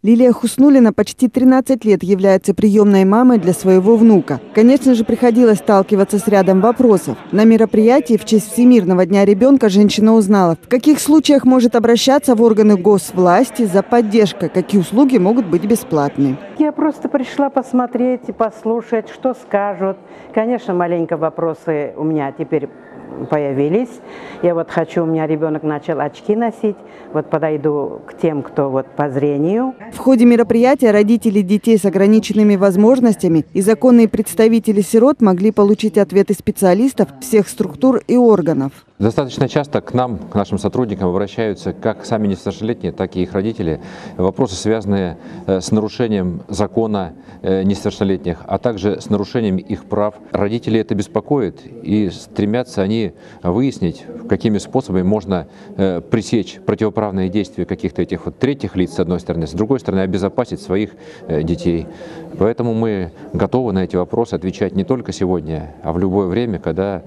Лилия Хуснуллина почти 13 лет является приемной мамой для своего внука. Конечно же, приходилось сталкиваться с рядом вопросов. На мероприятии в честь Всемирного дня ребенка женщина узнала, в каких случаях может обращаться в органы госвласти за поддержкой, какие услуги могут быть бесплатны. Я просто пришла посмотреть и послушать, что скажут. Конечно, маленько вопросы у меня теперь появились. Я вот хочу, у меня ребенок начал очки носить. Вот подойду к тем, кто вот по зрению. В ходе мероприятия родители детей с ограниченными возможностями и законные представители сирот могли получить ответы специалистов всех структур и органов. Достаточно часто к нам, к нашим сотрудникам обращаются как сами несовершеннолетние, так и их родители. Вопросы, связанные с нарушением закона несовершеннолетних, а также с нарушением их прав. Родители это беспокоит, и стремятся они выяснить, какими способами можно пресечь противоправные действия каких-то этих вот третьих лиц, с одной стороны, с другой стороны, обезопасить своих детей. Поэтому мы готовы на эти вопросы отвечать не только сегодня, а в любое время, когда,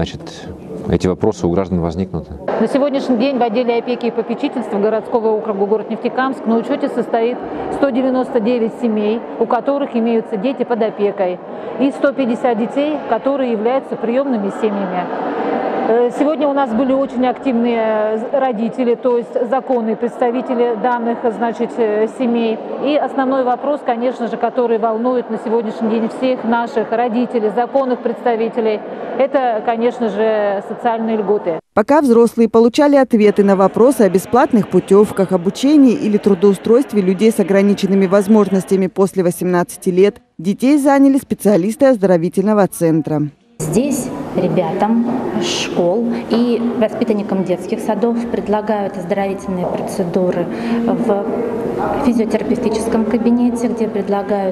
эти вопросы у граждан возникнут. На сегодняшний день в отделе опеки и попечительства городского округа город Нефтекамск на учете состоит 199 семей, у которых имеются дети под опекой, и 150 детей, которые являются приемными семьями. Сегодня у нас были очень активные родители, то есть законные представители данных, семей. И основной вопрос, конечно же, который волнует на сегодняшний день всех наших родителей, законных представителей, это, конечно же, социальные льготы. Пока взрослые получали ответы на вопросы о бесплатных путевках, обучении или трудоустройстве людей с ограниченными возможностями после 18 лет, детей заняли специалисты оздоровительного центра. Здесь ребятам школ и воспитанникам детских садов предлагают оздоровительные процедуры в физиотерапевтическом кабинете, где предлагают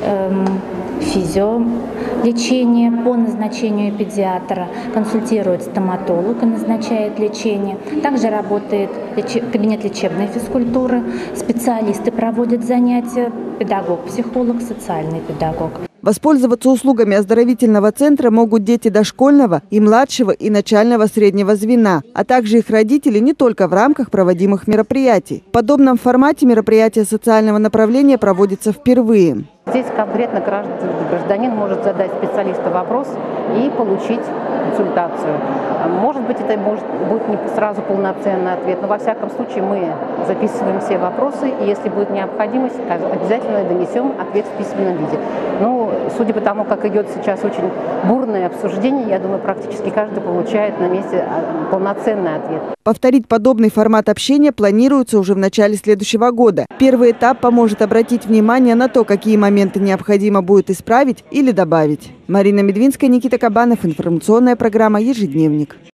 физиолечение по назначению педиатра, консультирует стоматолог и назначает лечение. Также работает кабинет лечебной физкультуры, специалисты проводят занятия, педагог, психолог, социальный педагог. Воспользоваться услугами оздоровительного центра могут дети дошкольного и младшего и начального среднего звена, а также их родители не только в рамках проводимых мероприятий. В подобном формате мероприятие социального направления проводится впервые. Здесь конкретно гражданин может задать специалисту вопрос и получить консультацию. Может быть, это будет не сразу полноценный ответ, но во всяком случае мы записываем все вопросы, и если будет необходимость, обязательно донесем ответ в письменном виде. Судя по тому, как идет сейчас очень бурное обсуждение, я думаю, практически каждый получает на месте полноценный ответ. Повторить подобный формат общения планируется уже в начале следующего года. Первый этап поможет обратить внимание на то, какие моменты необходимо будет исправить или добавить. Марина Медвинская, Никита Кабанов. Информационная программа «Ежедневник».